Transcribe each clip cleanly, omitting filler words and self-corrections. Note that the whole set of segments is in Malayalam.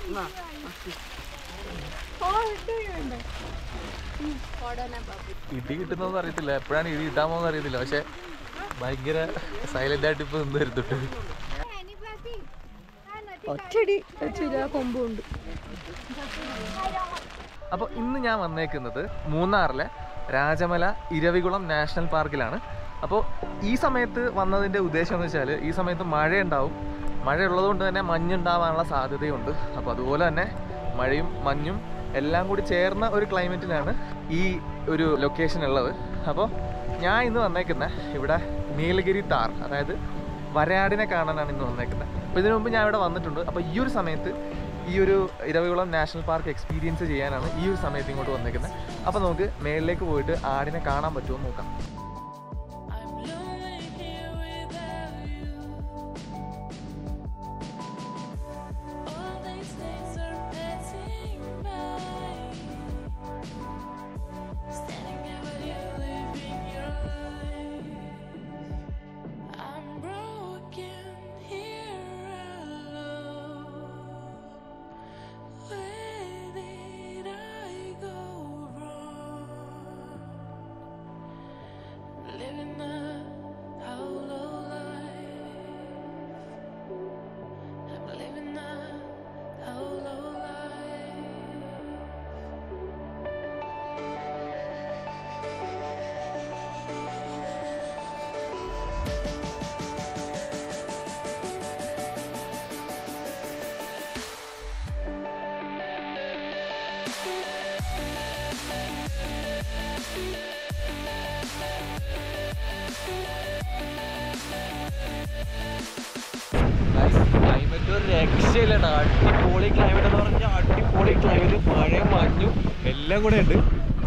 ഇടി കിട്ടുന്നോന്ന് അറിയത്തില്ല, എപ്പോഴാണ് ഇടി കിട്ടാമോന്ന് അറിയത്തില്ല. പക്ഷെ ഭയങ്കര സൈലന്റ് ആയിട്ട് ഇപ്പൊ നിന്ന് വരുന്നുണ്ട്. അപ്പോൾ ഇന്ന് ഞാൻ വന്നേക്കുന്നത് മൂന്നാറിലെ രാജമല ഇരവികുളം നാഷണൽ പാർക്കിലാണ്. അപ്പോൾ ഈ സമയത്ത് വന്നതിൻ്റെ ഉദ്ദേശം എന്ന് വെച്ചാൽ ഈ സമയത്ത് മഴയുണ്ടാവും. മഴയുള്ളത് കൊണ്ട് തന്നെ മഞ്ഞുണ്ടാവാനുള്ള സാധ്യതയുണ്ട്. അപ്പോൾ അതുപോലെ തന്നെ മഴയും മഞ്ഞും എല്ലാം കൂടി ചേർന്ന ഒരു ക്ലൈമറ്റിലാണ് ഈ ഒരു ലൊക്കേഷൻ ഉള്ളത്. അപ്പോൾ ഞാൻ ഇന്ന് വന്നേക്കുന്നത് ഇവിടെ നീലഗിരി താർ, അതായത് വരയാടിനെ കാണാനാണ് ഇന്ന് വന്നേക്കുന്നത്. അപ്പോൾ ഇതിനു മുമ്പ് ഞാൻ ഇവിടെ വന്നിട്ടുണ്ട്. അപ്പോൾ ഈ ഒരു സമയത്ത് ഈ ഒരു ഇരവികുളം നാഷണൽ പാർക്ക് എക്സ്പീരിയൻസ് ചെയ്യാനാണ് ഈ ഒരു സമയത്ത് ഇങ്ങോട്ട് വന്നേക്കുന്നത്. അപ്പോൾ നമുക്ക് മേളിലേക്ക് പോയിട്ട് ആടിനെ കാണാൻ പറ്റുമോ നോക്കാം. ക്ലൈമറ്റ് ഒരു രക്ഷയില്ല. അടിപൊളി ക്ലൈമറ്റ് എന്ന് പറഞ്ഞാൽ അടിപൊളി ക്ലൈമറ്റ്, മഴയും മഞ്ഞും എല്ലാം കൂടെ ഉണ്ട്.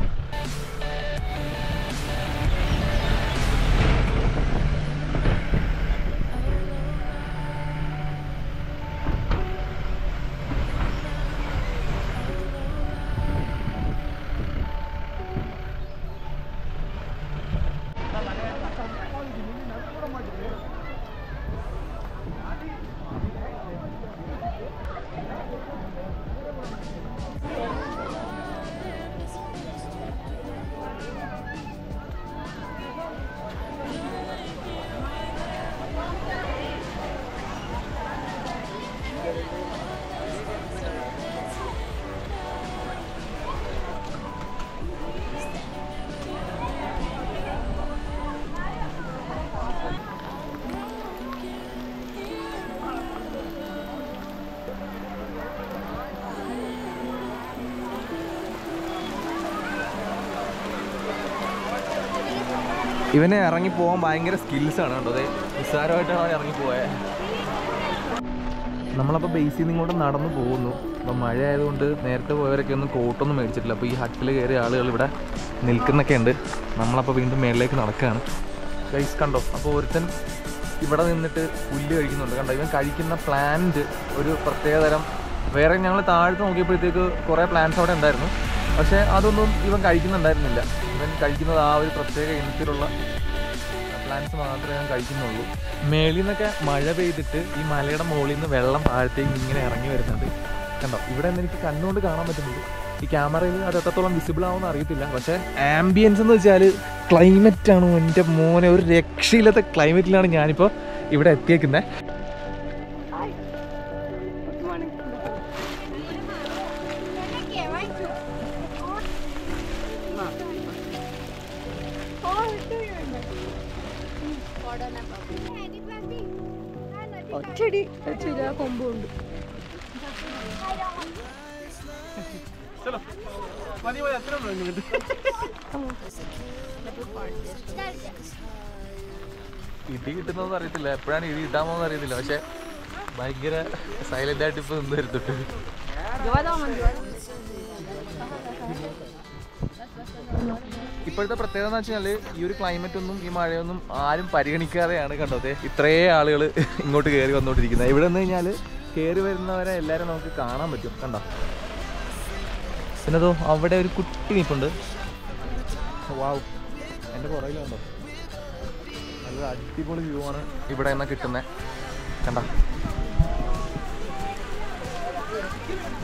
ഇവനെ ഇറങ്ങിപ്പോകാൻ ഭയങ്കര സ്കിൽസാണ് കേട്ടോ. അതെ, നിസ്സാരമായിട്ടാണ് അവൻ ഇറങ്ങിപ്പോയത്. നമ്മളപ്പോൾ ബേസിൽ നിന്ന് ഇങ്ങോട്ട് നടന്നു പോകുന്നു. അപ്പോൾ മഴ ആയതുകൊണ്ട് നേരത്തെ പോയവരൊക്കെ ഒന്നും കോട്ടൊന്നും മേടിച്ചിട്ടില്ല. അപ്പോൾ ഈ ഹട്ടിൽ കയറിയ ആളുകൾ ഇവിടെ നിൽക്കുന്നൊക്കെ ഉണ്ട്. നമ്മളപ്പോൾ വീണ്ടും മേളിലേക്ക് നടക്കുകയാണ്. ഗൈസ് കണ്ടോ, അപ്പോൾ ഒരുത്തൻ ഇവിടെ നിന്നിട്ട് പുല്ല് കഴിക്കുന്നുണ്ട്. കണ്ടോ, ഇവൻ കഴിക്കുന്ന പ്ലാന്റ് ഒരു പ്രത്യേകതരം. വേറെ ഞങ്ങൾ താഴത്ത് നോക്കിയപ്പോഴത്തേക്ക് കുറേ പ്ലാന്റ്സ് അവിടെ ഉണ്ടായിരുന്നു. പക്ഷേ അതൊന്നും ഇവൻ കഴിക്കുന്നുണ്ടായിരുന്നില്ല. ഇവൻ കഴിക്കുന്നത് ആ ഒരു പ്രത്യേക ഇനത്തിലുള്ള പ്ലാന്റ്സ് മാത്രമേ ഞാൻ കഴിക്കുന്നുള്ളൂ. മേളിൽ നിന്നൊക്കെ മഴ പെയ്തിട്ട് ഈ മലയുടെ മുകളിൽ നിന്ന് വെള്ളം താഴത്തേക്ക് ഇങ്ങനെ ഇറങ്ങി വരുന്നുണ്ട്. കണ്ടോ, ഇവിടെ നിന്ന് എനിക്ക് കണ്ണുകൊണ്ട് കാണാൻ പറ്റുന്നുണ്ട്. ഈ ക്യാമറയിൽ അത് എത്രത്തോളം വിസിബിൾ ആവുമെന്ന് അറിയത്തില്ല. പക്ഷേ ആംബിയൻസ് എന്ന് വെച്ചാൽ ക്ലൈമറ്റാണ് എൻ്റെ മോനെ, ഒരു രക്ഷയില്ലാത്ത ക്ലൈമറ്റിലാണ് ഞാനിപ്പോൾ ഇവിടെ എത്തിയേക്കുന്നത്. ഒറ്റടി കൊമ്പുണ്ട്. ഇടി കിട്ടുന്നോന്ന് അറിയത്തില്ല, എപ്പോഴാണ് ഇടി കിട്ടാമോന്ന് അറിയത്തില്ല. പക്ഷെ ഭയങ്കര സൈലന്റ് ആയിട്ട് ഇപ്പൊ നിന്ന് വരുന്നുണ്ട്. ഇപ്പോഴത്തെ പ്രത്യേകത എന്ന് വെച്ചാൽ ഈ ഒരു ക്ലൈമറ്റ് ഒന്നും ഈ മഴയൊന്നും ആരും പരിഗണിക്കാതെയാണ് കണ്ടത് ഇത്രയേ ആളുകൾ ഇങ്ങോട്ട് കയറി വന്നുകൊണ്ടിരിക്കുന്നത്. ഇവിടെ നിന്ന് കഴിഞ്ഞാൽ കയറി വരുന്നവരെ എല്ലാവരും നമുക്ക് കാണാൻ പറ്റും. കണ്ടോ, പിന്നെ അതോ അവിടെ ഒരു കുട്ടി നിൽപ്പുണ്ട്. വാവ്, എൻ്റെ പുറകിലുണ്ടോ, നല്ല അടിപൊളി വ്യൂ ആണ് ഇവിടെ നിന്ന് കിട്ടുന്നത്. കണ്ടോ,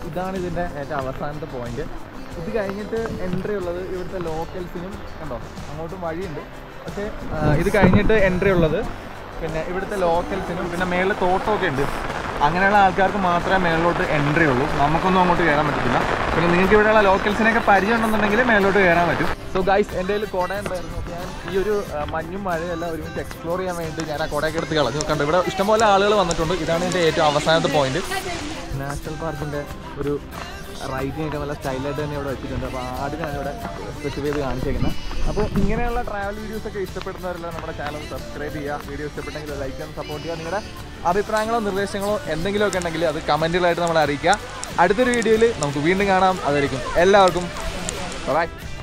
ഇതാണ് ഇതിൻ്റെ ഏറ്റവും അവസാനത്തെ പോയിന്റ്. ഇത് കഴിഞ്ഞിട്ട് എൻട്രി ഉള്ളത് ഇവിടുത്തെ ലോക്കൽസിനും കണ്ടോ അങ്ങോട്ടും വഴിയുണ്ട്. പക്ഷേ ഇത് കഴിഞ്ഞിട്ട് എൻട്രി ഉള്ളത് പിന്നെ ഇവിടുത്തെ ലോക്കൽസിനും പിന്നെ മേളിൽ തോട്ടമൊക്കെ ഉണ്ട്. അങ്ങനെയുള്ള ആൾക്കാർക്ക് മാത്രമേ മേളിലോട്ട് എൻട്രി ഉള്ളൂ. നമുക്കൊന്നും അങ്ങോട്ട് കയറാൻ പറ്റത്തില്ല. പിന്നെ നിങ്ങൾക്ക് ഇവിടെയുള്ള ലോക്കൽസിനെയൊക്കെ പരിചയം ഉണ്ടെന്നുണ്ടെങ്കിൽ മേളിലോട്ട് കയറാൻ പറ്റും. സോ ഗൈസ്, എൻ്റെ കയ്യിൽ കുട ഉണ്ടായിരുന്നു. അപ്പോൾ ഞാൻ ഈ ഒരു മഞ്ഞും മഴയെല്ലാം ഒരുമിച്ച് എക്സ്പ്ലോർ ചെയ്യാൻ വേണ്ടി ഞാൻ ആ കുടയൊക്കെ എടുത്ത് കളഞ്ഞു. കണ്ടു ഇവിടെ ഇഷ്ടംപോലെ ആളുകൾ വന്നിട്ടുണ്ട്. ഇതാണ് എൻ്റെ ഏറ്റവും അവസാനത്തെ പോയിന്റ്. നാഷണൽ പാർക്കിൻ്റെ ഒരു റൈറ്റിംഗ് ഒക്കെ നല്ല സ്റ്റൈലായിട്ട് തന്നെ ഇവിടെ വെച്ചിട്ടുണ്ട്. അപ്പോൾ ആടിനാണ് ഇവിടെ സ്പെസിഫൈ ചെയ്ത് കാണിച്ചേക്കുന്നത്. അപ്പോൾ ഇങ്ങനെയുള്ള ട്രാവൽ വീഡിയോസൊക്കെ ഇഷ്ടപ്പെടുന്നവരെല്ലാം നമ്മുടെ ചാനൽ സബ്സ്ക്രൈബ് ചെയ്യുക. വീഡിയോ ഇഷ്ടപ്പെട്ടെങ്കിൽ ലൈക്ക് ചെയ്യാൻ സപ്പോർട്ട് ചെയ്യുക. നിങ്ങളുടെ അഭിപ്രായങ്ങളോ നിർദ്ദേശങ്ങളോ എന്തെങ്കിലുമൊക്കെ ഉണ്ടെങ്കിൽ അത് കമൻറ്റുകളായിട്ട് നമ്മളെ അറിയിക്കുക. അടുത്തൊരു വീഡിയോയിൽ നമുക്ക് വീണ്ടും കാണാം. അതായിരിക്കും എല്ലാവർക്കും ബൈ.